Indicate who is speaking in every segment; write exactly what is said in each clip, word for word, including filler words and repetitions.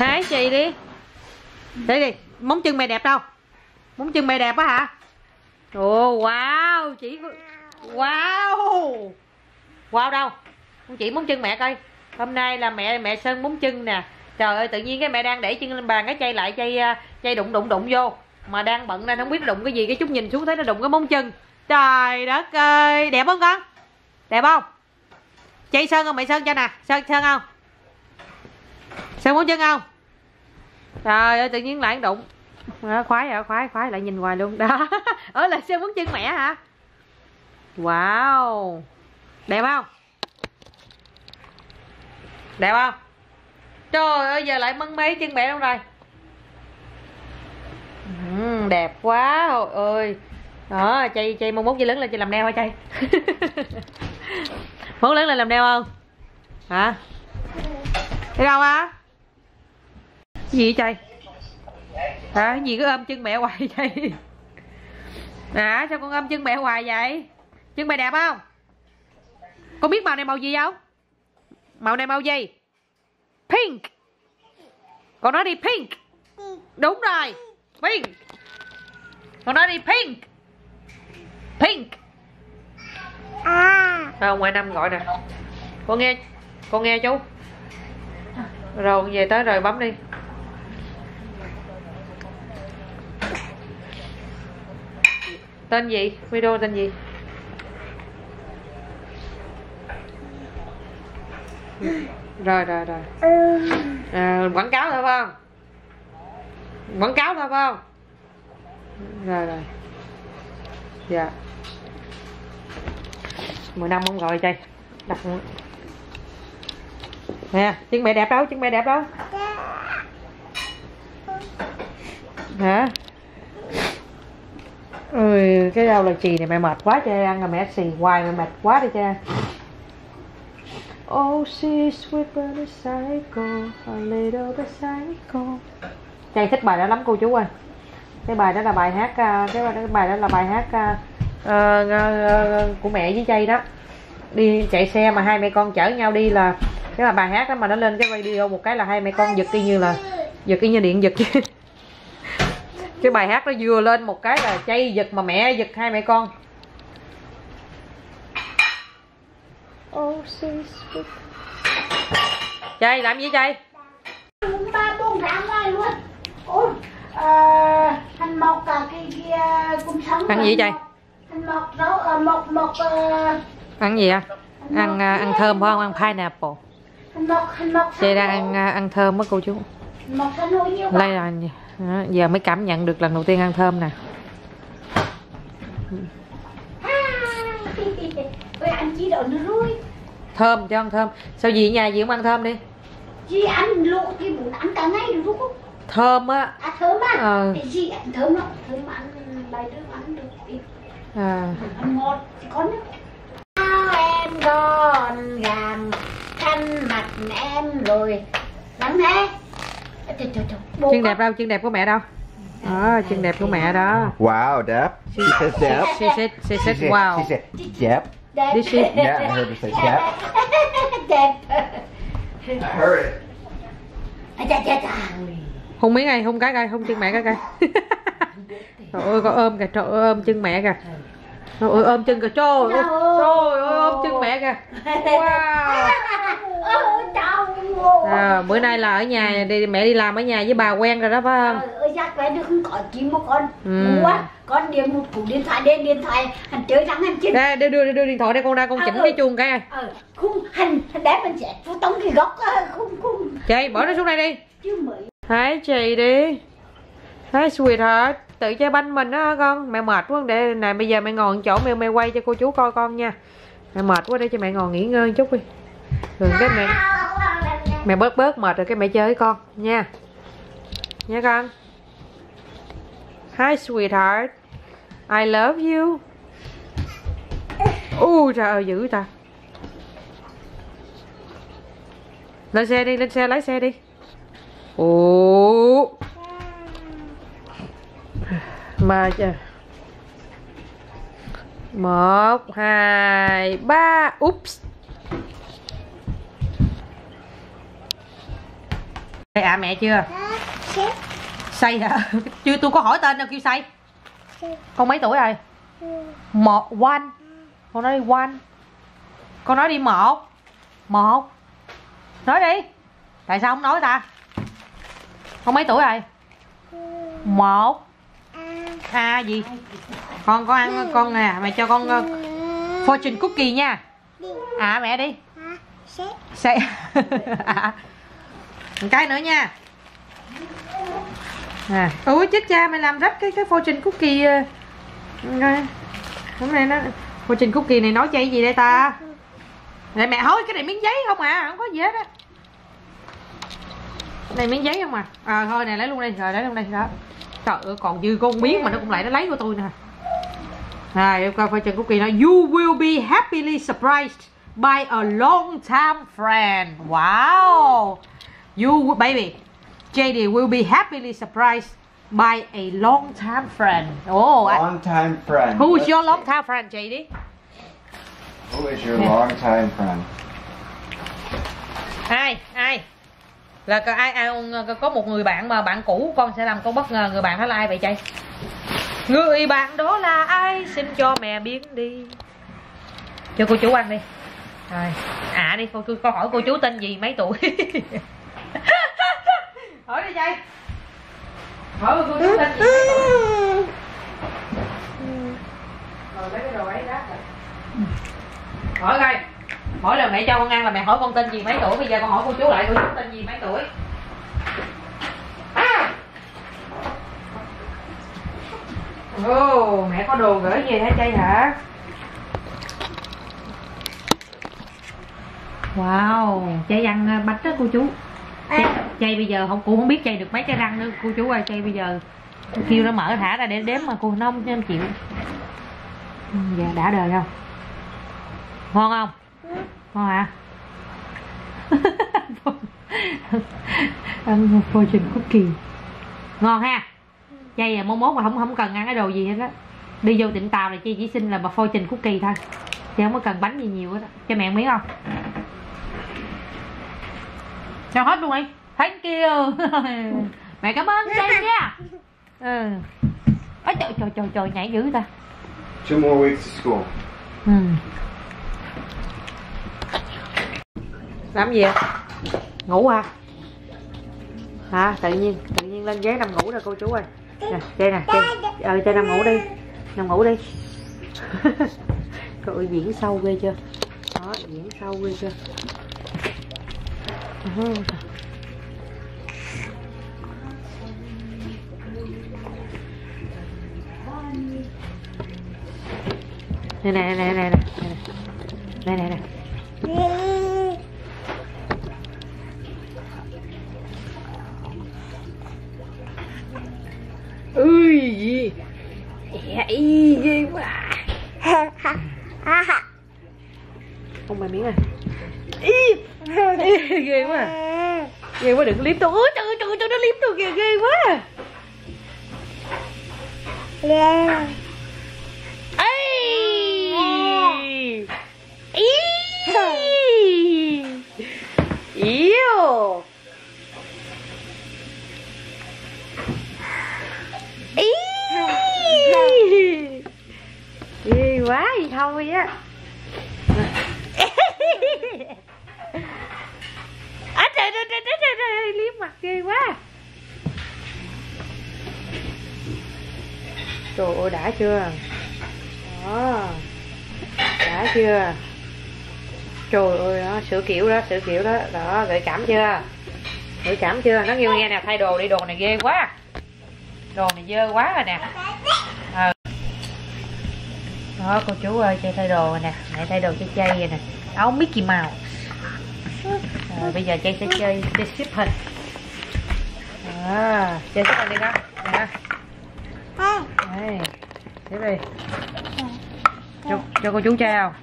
Speaker 1: Hái chị đi. Đi đi, móng chân mày đẹp đâu? Móng chân mày đẹp á hả? Ồ wow, chị wow. Wow đâu? Con chỉ móng chân mẹ coi. Hôm nay là mẹ mẹ sơn móng chân nè. Trời ơi, tự nhiên cái mẹ đang để chân lên bàn cái chay lại chay chay đụng đụng đụng vô. Mà đang bận nên không biết đụng cái gì, cái chút nhìn xuống thấy nó đụng cái móng chân. Trời đất ơi, đẹp không con? Đẹp không? Chay sơn không? Mày sơn cho nè, sơn sơn không? Sơn móng chân không? Trời ơi, tự nhiên lại đụng. Đó, khoái rồi, khoái khoái lại nhìn hoài luôn đó. Ở là sơn móng chân mẹ hả? Wow, đẹp không? Đẹp không? Trời ơi, giờ lại mân mê chân mẹ đâu rồi. Ừ, đẹp quá. Ôi ơi. Đó, chay chay mong mốt chị lớn lên chị làm neo hả chay? Muốn lớn lên làm neo không? Hả? Đi đâu á? Cái gì vậy chay? Hả? Cái gì cứ ôm chân mẹ hoài chay? Hả? Sao con ôm chân mẹ hoài vậy? Chân mẹ đẹp không? Con biết màu này màu gì không? Màu này màu gì? Pink. Con nói đi pink. Đúng rồi, pink. Con nói đi pink. Pink. À. Không, ngoài năm gọi nè. Con nghe, con nghe chú. Rồi về tới rồi bấm đi. Tên gì? Video tên gì? Rồi rồi rồi. À, quảng cáo thôi phải không? Quảng cáo thôi phải không? Rồi rồi. Dạ. mười năm không gọi chơi. Đặt nè, chân mẹ đẹp đâu? Chân mẹ đẹp đâu? Hả? Ui, cái rau là chì này mẹ mệt quá cho ăn, là mẹ xì hoài mẹ mệt quá đi cha. Oh, she's sweet but a psycho, a little bit psycho. Chay thích bài đó lắm cô chú ơi. Cái bài đó là bài hát, cái bài đó là bài hát uh, uh, của mẹ với Chay đó. Đi chạy xe mà hai mẹ con chở nhau đi là cái là bài hát đó, mà nó lên cái video một cái là hai mẹ con giật y như là giật y như điện giật. Cái bài hát nó vừa lên một cái là Chay giật mà mẹ giật hai mẹ con. Oh, she's sweet. Chay làm gì Chay?
Speaker 2: Ba buông ra ngoài luôn. Ôi, à, hành mọc cả cái kia cũng sống.
Speaker 1: Ăn gì Chay?
Speaker 2: Hành mọc đó, mọc mọc. Uh,
Speaker 1: ăn gì à? Ăn ăn thơm phải không? Ăn pineapple.
Speaker 2: Hành mọc, hành mọc.
Speaker 1: Chay đang ăn ăn thơm á cô chú.
Speaker 2: Mọc xanh hôi nhiều.
Speaker 1: Đây là đó, giờ mới cảm nhận được lần đầu tiên ăn thơm nè.
Speaker 2: Ôi ăn chi đậu nó ruồi.
Speaker 1: Thơm cho ăn thơm. Sao gì ở nhà gì cũng ăn thơm đi.
Speaker 2: Chị ăn luộc cái bún ăn cả ngày được không?
Speaker 1: Thơm á.
Speaker 2: À thơm á.
Speaker 1: Ờ.
Speaker 2: Chị ăn thơm lắm, thơm ăn bài đứa ăn được.
Speaker 1: À.
Speaker 2: Ăn ngọt thì con nữa. Em gọn gàng khăn mặt em rồi lắng thế.
Speaker 1: Chân đẹp đâu? Chân đẹp của mẹ đâu? Đó, chân đẹp của mẹ đó.
Speaker 3: Wow, đẹp. She said đẹp.
Speaker 1: She said, she said wow.
Speaker 3: She said đẹp.
Speaker 1: Did she?
Speaker 3: Yeah, I heard her say đẹp.
Speaker 2: Đẹp.
Speaker 3: I heard it.
Speaker 1: Hôn miếng ai, hôn cái coi, hôn chân mẹ cái coi. Trời ơi, con ôm kìa, trời ơi, ôm chân mẹ kìa. Trời ơi, ôm chân kìa, trời ơi, trời ơi, ôm chân mẹ kìa. Wow. À, bữa nay là ở nhà, đi mẹ đi làm ở nhà với bà quen rồi đó phải không?
Speaker 2: Ờ, chắc phải được không có chim một con. Ừ. Quá, con điện một cú điện thoại đến điện thoại, hành chơi răng hành chim.
Speaker 1: Đây, đưa, đưa, đưa điện thoại đây con ra con chỉnh cái chuông cái.
Speaker 2: Ờ, khung hành, hành đá mình sẽ phụ tống cái góc khung khung.
Speaker 1: Chị, bỏ nó xuống đây đi.
Speaker 2: Chứ mới.
Speaker 1: Hãy chị đi. Hãy sweetheart, tự chơi banh mình đó con. Mẹ mệt quá, để này bây giờ mẹ ngồi chỗ mẹ mẹ quay cho cô chú coi con nha. Mẹ mệt quá, để cho mẹ ngồi nghỉ ngơi một chút đi. Rồi cái mẹ mẹ bớt bớt mệt rồi cái mẹ chơi với con nha. Nha con. Hi sweetheart, I love you. Ui trời ơi dữ ta. Lên xe đi, lên xe lái xe đi. Ủa mà chờ. Một hai ba. Oops. Say à mẹ chưa? Say hả? Chưa, tôi có hỏi tên đâu kêu say. Con mấy tuổi rồi? Một, one. Con nói đi one. Con nói đi một. Một. Nói đi. Tại sao không nói ta? Con mấy tuổi rồi? Một. À gì? Con có ăn con nè, mẹ cho con uh, fortune cookie nha. À mẹ đi. Say. À. Một cái nữa nha. À. Ủa chết cha, mày làm rách cái cái fortune cookie. Uh, hôm nay nó fortune cookie này nói chay gì đây ta? Này mẹ thôi, cái này miếng giấy không à, không có gì hết á. Này miếng giấy không à. À thôi này lấy luôn đi, rồi lấy luôn đây đó. Trời ơi còn dư con miếng mà nó cũng lại nó lấy của tôi nè. Này em coi fortune cookie nó you will be happily surprised by a long time friend. Wow. You baby J D will be happily surprised by a long time friend. Oh,
Speaker 3: Long time friend.
Speaker 1: who is your long time friend, J D?
Speaker 3: Who is your long time friend?
Speaker 1: Ai ai là có ai, ai có một người bạn mà bạn cũ con sẽ làm con bất ngờ. Người bạn đó là ai vậy Chay? Người bạn đó là ai? Xin cho mẹ biết đi. Cho cô chú ăn đi. Rồi à đi cô, cô hỏi cô chú tên gì, mấy tuổi? Hỏi đi Chay. Hỏi cô chú tên gì, mấy tuổi? Rồi lấy cái đồ ấy đó. Hỏi coi. Mỗi lần mẹ cho con ăn là mẹ hỏi con tên gì mấy tuổi. Bây giờ con hỏi cô chú lại, cô chú tên gì mấy tuổi? À. Oh, mẹ có đồ gửi về hả Chay hả? Wow, Chay ăn bánh đó cô chú. Chay, Chay bây giờ không, cô không biết Chay được mấy cái răng nữa cô chú ơi. Chay bây giờ kêu nó mở thả ra để đếm mà cô nó không, không chịu. Giờ đã đời không? Ngon không? Ngon hả? Ăn fortune cookie ngon ha. Chay à, mốt mốt mà không không cần ăn cái đồ gì hết á. Đi vô tiệm tàu này Chay chỉ xin là mà fortune cookie thôi, chứ không có cần bánh gì nhiều hết á. Cho mẹ miếng không? Cho hết luôn đi. Thank you. Mẹ cảm ơn Chay nha. Ừ. Ôi trời trời trời trời nhảy dữ ta.
Speaker 3: Two more weeks of school.
Speaker 1: Ừ. Làm gì vậy? Ngủ à? Hả? Tự nhiên tự nhiên lên ghế nằm ngủ rồi cô chú ơi. Nè, Chay nè, Chay. Ờ, Chay nằm ngủ đi. Nằm ngủ đi. Trời ơi, diễn sâu ghê chưa? Đó, diễn sâu ghê chưa? Uh-huh. Nè nè nè nè nè nè nè nè. Ui gì ý ghê quá. Không mày miếng à. Ý, ý ghê quá. Ghê quá, đừng liếm tôi. Ôi trời ơi, trời ơi, nó liếm tôi kìa, ghê quá. Yêu. Ý. Ghê quá gì thôi á. À trời trời trời trời trời, liếm mặt ghê quá. Trời ơi đã chưa? Đó. Đã chưa? Trời ơi đó, sửa kiểu đó, sửa kiểu đó. Đó, gợi cảm chưa? Gợi cảm chưa? Nó kêu nghe nè, thay đồ đi, đồ này ghê quá. Đồ này dơ quá rồi nè. Ờ. Đó cô chú ơi, Chay thay đồ rồi nè. Mẹ thay đồ cho Chay vậy nè. Áo Mickey Mouse. Rồi bây giờ Chay sẽ chơi chơi xếp hình. À, chơi xếp hình đi đó. Nè. Đây. Xếp đi. Cho, cho cô chú chơi không?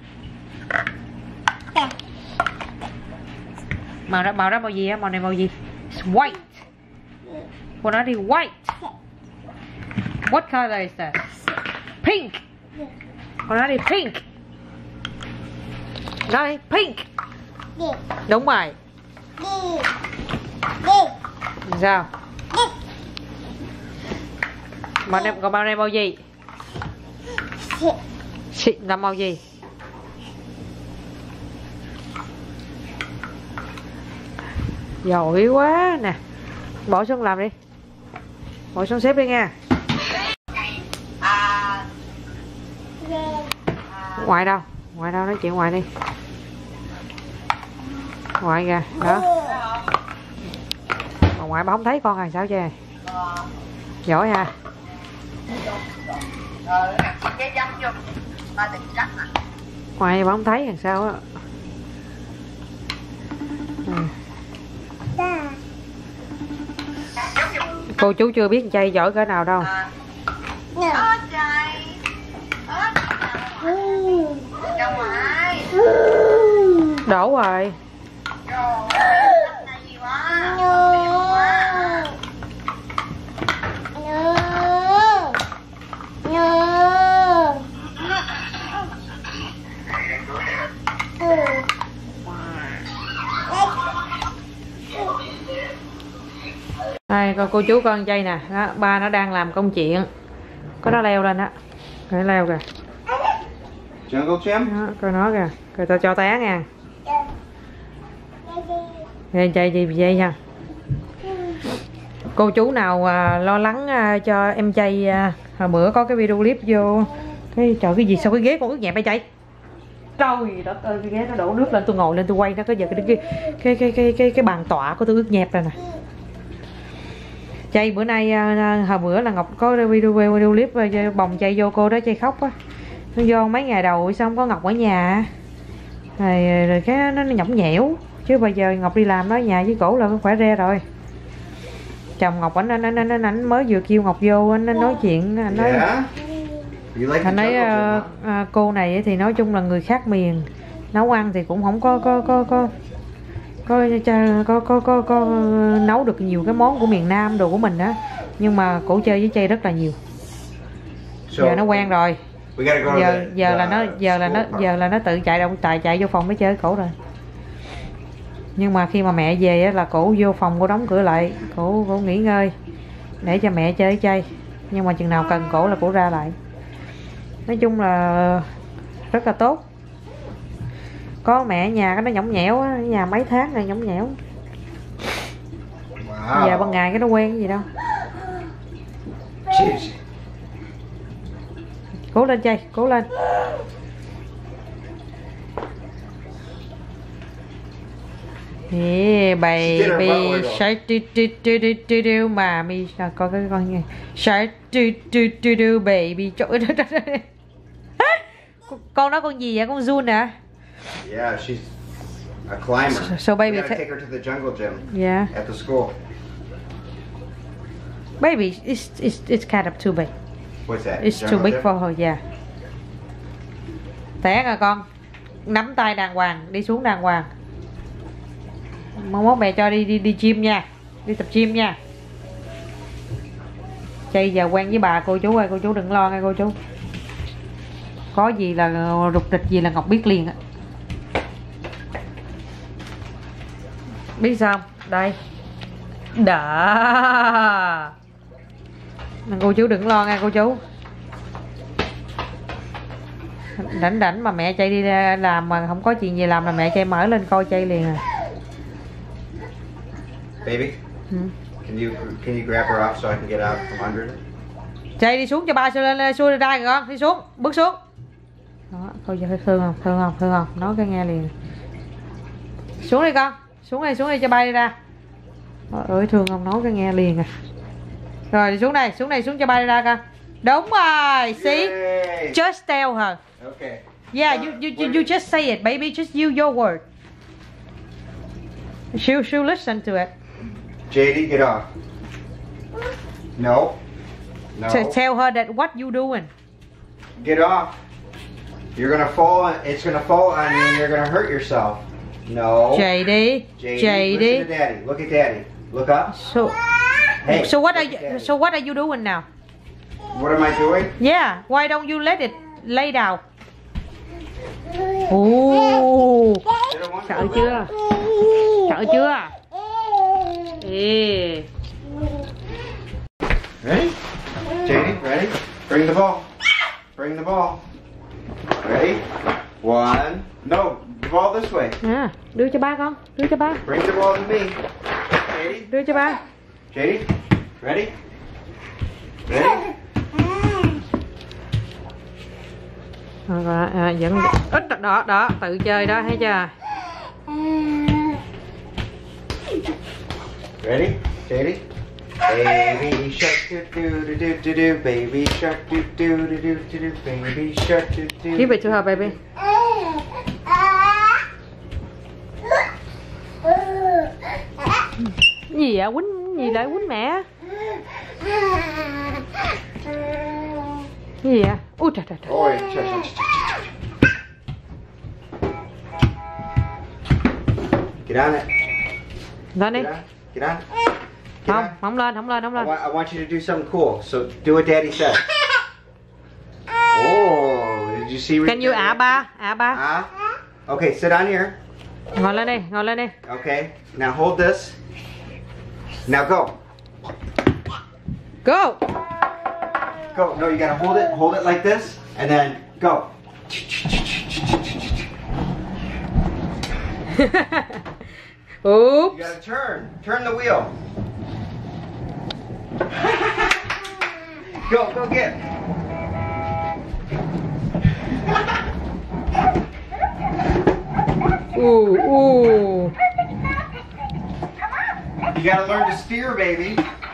Speaker 1: Màu đó, màu đó màu gì á? Màu này màu gì? It's white. Cô nói đi white. What color is that? Pink. Cô nói đi pink. Nói đi pink. Đúng rồi. Sao? Mà em còn bao đây bao gì? Xịn là màu gì? Giỏi quá nè. Bỏ xuống làm đi. Bỏ xuống xếp đi nha. Ngoài đâu? Ngoài đâu, nói chuyện ngoài đi. Ngoài kìa, đó. Mà ngoại bà không thấy con hàng sao chứ? Giỏi ha. Ngoài bà không thấy hàng sao á. Ừ. Cô chú chưa biết chay giỏi cỡ nào đâu. Đổ rồi. Đây con cô chú con chay nè, đó, ba nó đang làm công chuyện, có nó leo lên á, cái leo kìa.
Speaker 3: Jungle Gym?
Speaker 1: Đó, coi nó kìa, coi tao cho té nha. Nghe chay gì vậy nha. Cô chú nào à, lo lắng à, cho em chay à, hồi bữa có cái video clip vô cái trời cái gì sao cái ghế con ướt nhẹp vậy chay. Trời đất ơi, cái ghế nó đổ nước lên, tôi ngồi lên tôi quay nó có giờ cái cái cái cái cái cái, cái bàn tọa của tôi ướt nhẹp rồi nè. Chay bữa nay hồi bữa là Ngọc có video video clip bồng chay vô cô đó chay khóc á. Nó vô mấy ngày đầu xong có Ngọc ở nhà rồi, rồi cái nó, nó nhõng nhẽo chứ bây giờ Ngọc đi làm đó nhà với cổ là khỏe re rồi. Chồng Ngọc anh anh anh anh, anh mới vừa kêu Ngọc vô anh, anh nói chuyện anh nói
Speaker 3: Yeah.
Speaker 1: anh nói uh, uh, cô này thì nói chung là người khác miền, nấu ăn thì cũng không có có có có có có có có, có nấu được nhiều cái món của miền Nam đồ của mình đó, nhưng mà cổ chơi với chay rất là nhiều. Giờ nó quen rồi. Giờ giờ là nó giờ là nó giờ là nó tự chạy đâu tài chạy vô phòng mới chơi cổ rồi. Nhưng mà khi mà mẹ về á, là cổ vô phòng cổ đóng cửa lại, cổ cổ nghỉ ngơi để cho mẹ chơi với chay. Nhưng mà chừng nào cần cổ là cổ ra lại. Nói chung là rất là tốt. Có mẹ ở nhà cái nó nhõng nhẽo á, ở nhà mấy tháng rồi nhõng nhẽo. Wow. Giờ ban ngày cái nó quen cái gì đâu.
Speaker 3: Jeez.
Speaker 1: Cố lên chay, cố lên. Yeah, baby shark do do do do do do mommy coi cái con nghe shark do do do do baby trời ơi. Con đó con gì vậy, con June hả?
Speaker 3: Yeah, she's a climber.
Speaker 1: So, so baby,
Speaker 3: we gotta take her to the jungle gym.
Speaker 1: Yeah.
Speaker 3: At the school.
Speaker 1: Baby, it's it's it's kind of too big.
Speaker 3: What's that?
Speaker 1: It's
Speaker 3: jungle
Speaker 1: too big
Speaker 3: gym?
Speaker 1: for her, yeah. Té rồi con, nắm tay đàng hoàng, đi xuống đàng hoàng. Mong mốt mẹ cho đi đi đi gym nha, đi tập gym nha. Chay giờ quen với bà cô chú ơi, cô chú đừng lo nghe cô chú. Có gì là rụt rịch gì là Ngọc biết liền á. Biết sao không? Đây. Đó. Nên cô chú đừng lo nghe cô chú. Rảnh rảnh mà mẹ Chay đi làm mà không có chuyện gì làm là mẹ Chay mở lên coi Chay liền à.
Speaker 3: Baby,
Speaker 1: Hmm.
Speaker 3: can you can you grab her up so I can get out from under it?
Speaker 1: Chay đi xuống cho ba lên xuôi ra kìa con, đi xuống, bước xuống. Đó, coi giờ thương không, thương không, thương không, nói cái nghe liền. Xuống đi con, xuống đi, xuống đi cho ba đi ra. Trời ơi thương không, nói cái nghe liền à. Rồi đi xuống đây, xuống đây, xuống cho ba đi ra con. Đúng rồi, see?
Speaker 3: Yay.
Speaker 1: Just tell her.
Speaker 3: Okay.
Speaker 1: Yeah, you you you, you just say it, baby. Just use your word. She'll she'll listen to it.
Speaker 3: J D, get off. No. No.
Speaker 1: To tell her that what you doing.
Speaker 3: Get off. You're gonna fall. It's gonna fall on you, and you're gonna hurt yourself. No.
Speaker 1: J D,
Speaker 3: J D,
Speaker 1: J D.
Speaker 3: listen to Daddy. Look at Daddy. Look up.
Speaker 1: So,
Speaker 3: Hey.
Speaker 1: so what are
Speaker 3: look at
Speaker 1: you?
Speaker 3: Daddy.
Speaker 1: So what are you doing now?
Speaker 3: What am I doing?
Speaker 1: Yeah, why don't you let it lay down? Ooh,
Speaker 3: Sit on one
Speaker 1: sợ
Speaker 3: foot.
Speaker 1: chưa? Sợ chưa? Ê.
Speaker 3: Ready? Janie, ready? Bring the ball. Bring the ball. Ready? One. No, the ball this way.
Speaker 1: À, đưa cho ba con, đưa cho ba.
Speaker 3: Bring the ball to me. Janie,
Speaker 1: Đưa cho ba.
Speaker 3: Janie, ready? Ready?
Speaker 1: À, à, vẫn ít đó đó tự chơi đó thấy chưa?
Speaker 3: Ready? Janie? Baby shark do do do do do do. Baby shark do do do do do do. Baby shark do do.
Speaker 1: Give it to her, baby. Gì vậy? Quýnh gì lại quýnh mẹ? Gì vậy? Ui trời trời trời.
Speaker 3: Ôi, trời, trời, trời, trời. Get on it.
Speaker 1: Lên đi.
Speaker 3: Get on. Get on. Get
Speaker 1: Không,
Speaker 3: on.
Speaker 1: không lên, không lên, không
Speaker 3: I
Speaker 1: lên.
Speaker 3: want, I want you to do something cool. So do what Daddy said. Oh, did you see?
Speaker 1: Can you à ba? À ba.
Speaker 3: Ah. Okay, sit on here.
Speaker 1: Ngồi lên đi, ngồi lên đi.
Speaker 3: Okay. Now hold this. Now go.
Speaker 1: Go.
Speaker 3: Go. No, you gotta hold it. Hold it like this, and then go.
Speaker 1: Oops.
Speaker 3: You gotta turn. Turn the wheel. Go, go get.
Speaker 1: Ooh, ooh.
Speaker 3: You gotta learn to steer, baby.